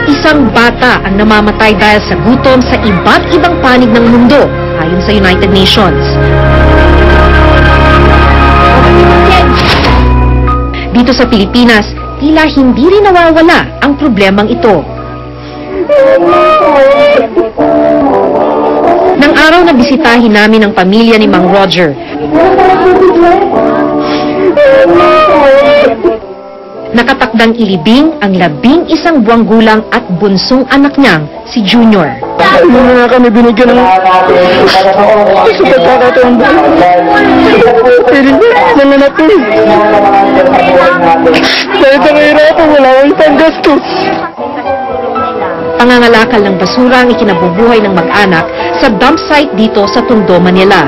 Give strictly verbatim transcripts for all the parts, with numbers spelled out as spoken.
isang bata ang namamatay dahil sa gutom sa iba't ibang panig ng mundo, ayon sa United Nations. Dito sa Pilipinas, tila hindi rin nawawala ang problemang ito. Nang araw na bisitahin namin ang pamilya ni Mang Roger, nakatakdang ilibing ang labing isang buwang gulang at bunsong anak niyang si Junior. Hindi na kami binigyan ng sa pagkakataon ba? Pero nanganak ko. Dahil sa mahirapan, wala kang panggastos. Pangangalakal ng basura ang ikinabubuhay ng mag-anak sa dump site dito sa Tondo, Manila.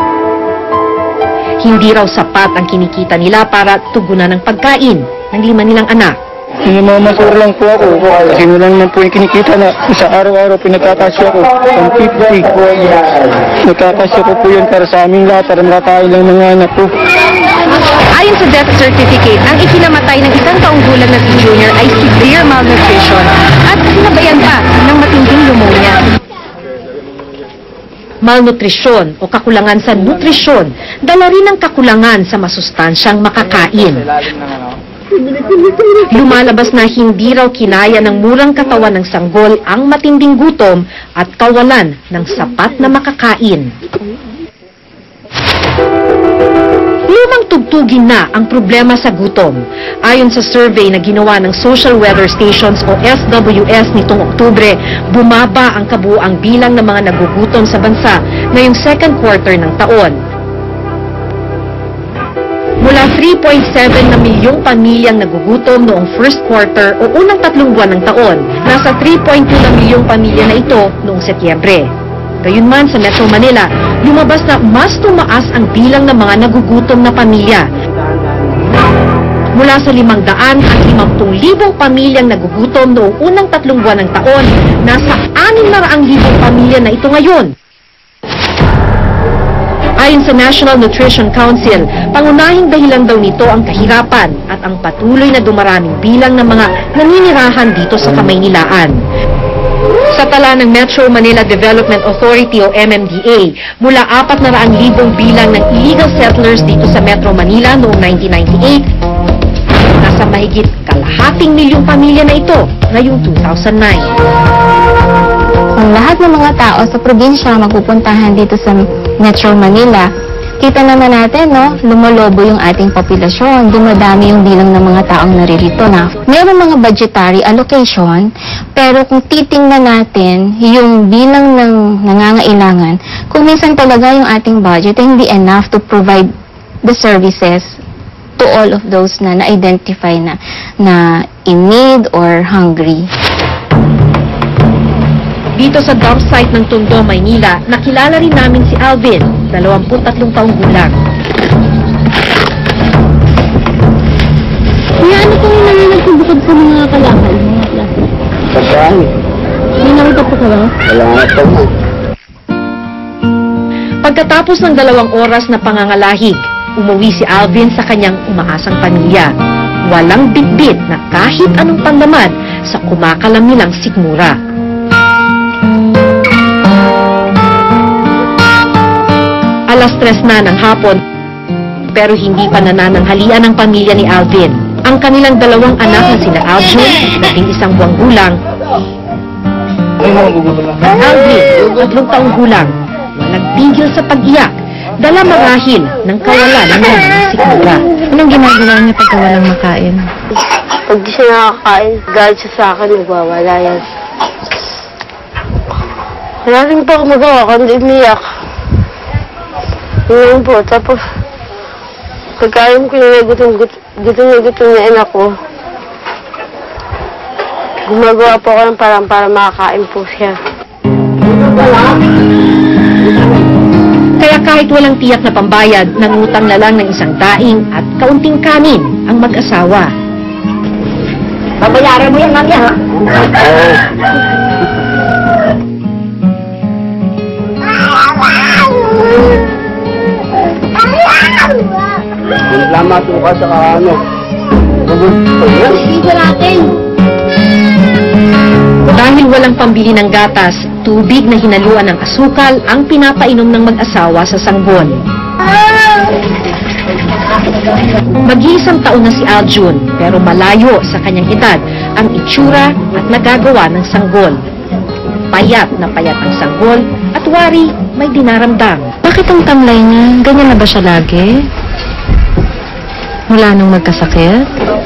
Hindi raw sapat ang kinikita nila para tugunan ng pagkain ng lima nilang anak. Namamasura lang po ako kasi wala naman po yung kinikita na sa araw-araw pinagkakasya ko ang fifty. Nagkakasya ko po yun para sa aming lahat, para makakain lang ng anak ko. Ayon sa death certificate, ang ikinamatay ng isang taong gulang na si Junior ay severe malnutrition at sinabayan pa ng matinding pneumonia. Malnutrisyon o kakulangan sa nutrisyon, dala rin ang kakulangan sa masustansyang makakain. Lumalabas na hindi raw kinaya ng murang katawan ng sanggol ang matinding gutom at kawalan ng sapat na makakain. Lumang tugtugin na ang problema sa gutom. Ayon sa survey na ginawa ng Social Weather Stations o S W S nitong Oktubre, bumaba ang kabuuang bilang ng mga nagugutom sa bansa ngayong second quarter ng taon. Mula three point seven na milyong pamilyang nagugutom noong first quarter o unang tatlong buwan ng taon, nasa three point two na milyong pamilya na ito noong Setyembre. Gayunman sa Metro Manila, lumabas na mas tumaas ang bilang ng mga nagugutom na pamilya. Mula sa limang daan at limampu't libong pamilyang nagugutom noong unang tatlong buwan ng taon, nasa anim na raang libong pamilya na ito ngayon. Ayon sa National Nutrition Council, pangunahing dahilan daw nito ang kahirapan at ang patuloy na dumaraming bilang ng mga naninirahan dito sa Kamaynilaan. Sa tala ng Metro Manila Development Authority o M M D A, mula apat na raang libong bilang ng illegal settlers dito sa Metro Manila noong nineteen ninety-eight, nasa mahigit kalahating milyong pamilya na ito ngayong two thousand nine. Kung lahat ng mga tao sa probinsya mapupuntahan dito sa Metro Manila, kita naman natin, no, lumolobo yung ating populasyon, dumadami yung bilang ng mga taong naririto na. Mayroong mga budgetary allocation, pero kung titingnan natin yung bilang ng nangangailangan, kung minsan talaga yung ating budget ay hindi enough to provide the services to all of those na na-identify na, na in need or hungry. Dito sa dump site ng Tondo, Maynila, nakilala rin namin si Alvin, dalawampu't tatlong taong gulang. Kaya ano pong nangyayari sa bukod sa mga kalakal? Pagkaan. May nakita po ka ba? Wala nga ito mo. Pagkatapos ng dalawang oras na pangangalahig, umuwi si Alvin sa kanyang umaasang pamilya. Walang bitbit na kahit anong panlaman sa kumakalam nilang sikmura. Alas tres na ng hapon, pero hindi pa nanananghalian ang pamilya ni Alvin. Ang kanilang dalawang anak na sina Aljun, labing isang buwang gulang, Alvin, tatlong taong gulang, walang tigil sa pag-iyak, dala marahil ng kawalan ng mga sikmura. Anong ginagawa niya pagka walang makain? Pag di siya nakakain, galit siya sa akin, magwawala yan. Wala rin po ako magawa, kundi umiyak. Yun po, tapos pagkain ko yung gutom, gutom na gutom na anak ko, gumagawa po ako ng parang para makakain po siya. Kaya kahit walang tiyak na pambayad, nangutang na lang ng isang daing at kaunting kanin ang mag-asawa. Babayaran mo yan, mami, ha? Salamat po ka sa ano. Hindi ko natin. walang pambili ng gatas, tubig na hinaluan ng asukal ang pinapainom ng mag-asawa sa sanggol. Mag-iisang taon na si Aljun, pero malayo sa kanyang edad ang itsura at nagagawa ng sanggol. Payat na payat ang sanggol at wari may dinaramdam. Bakit ang tamlay niya? Ganyan na ba siya lagi? Mula nung nagkasakit?